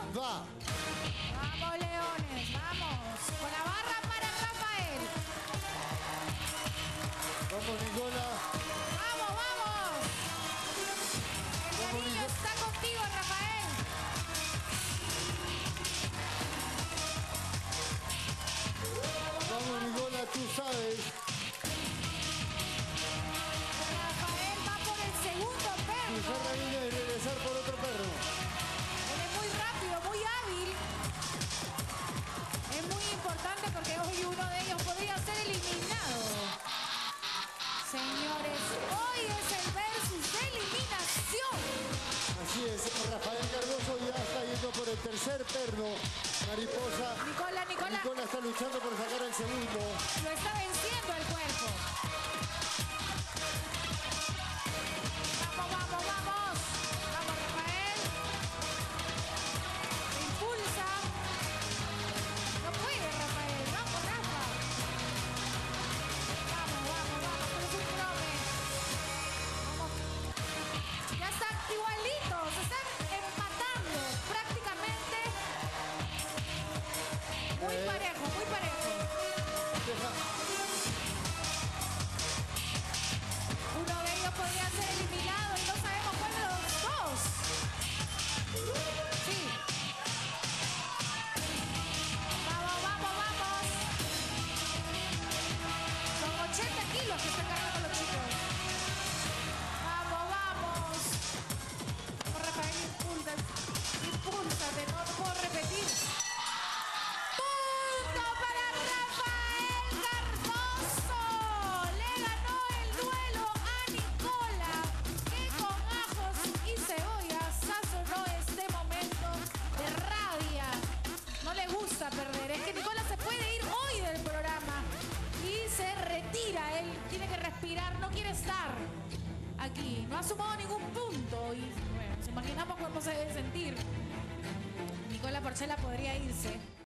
Va. Vamos, Leones, vamos. Con la barra para Rafael. Vamos, Nicola. Vamos, vamos. El Vamos, cariño Nico. está contigo, Rafael. Vamos, Nicola, tú sabes. Rafael va por el segundo perro. Cruzar la línea y regresar por otro perro. Él es muy rápido, muy hábil. Es muy importante porque hoy uno de ellos podría ser eliminado. Señores, hoy es el versus de eliminación. Así es, Rafael Cardoso ya está yendo por el tercer perro. Mariposa. Nicola Está luchando por sacar el segundo. lo está venciendo el cuerpo. Vamos, vamos, vamos. Vamos, Rafael. Impulsa. No puede, Rafael. Vamos, Rafa. Vamos, vamos, vamos. Pero es un prome. Vamos. Ya están igualitos. Se están empatando prácticamente. Muy parejo, muy parejo. Deja. Uno de ellos podría ser eliminado y no sabemos cuál de los dos. Sí. Vamos, vamos, vamos. Son 80 kilos que están cargando los chicos. Vamos, vamos. Vamos, Rafael, impulsa. Impúlsate, no puedo repetir. ¡Punto para Rafael Cardoso! Le ganó el duelo a Nicola, que con ajos y cebollas sazonó este momento de rabia. No le gusta perder. Es que Nicola se puede ir hoy del programa y se retira. Él tiene que respirar, no quiere estar aquí. No ha sumado ningún punto y bueno, nos imaginamos cómo se debe sentir. Nicola Porchela podría irse.